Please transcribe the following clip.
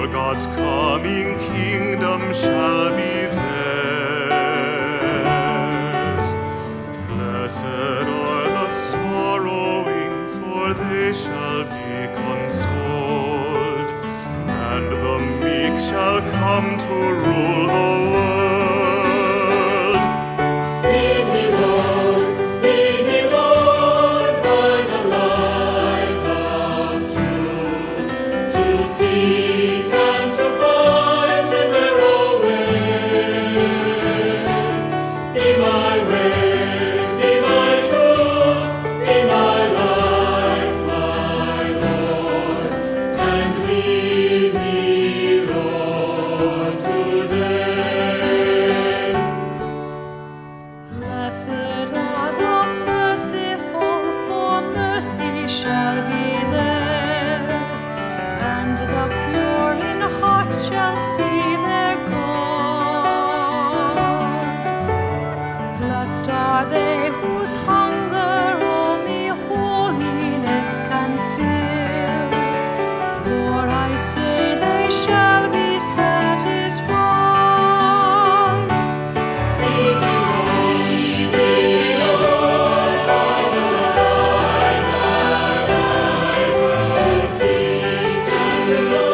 God's coming kingdom shall be theirs. Blessed are the sorrowing, for they shall be consoled, and the meek shall come to rule the world. Lead me, Lord, by the light of truth, to seek and to find the narrow way. Be my way, be my truth, be my life, my Lord, and lead me, Lord, today. Blessed are the merciful, for mercy shall be theirs, and the pure in heart shall see their God. Blessed are they whose hunger only holiness can fill, for I say they shall be satisfied. Lead me, Lord, by the light of truth, to seek and to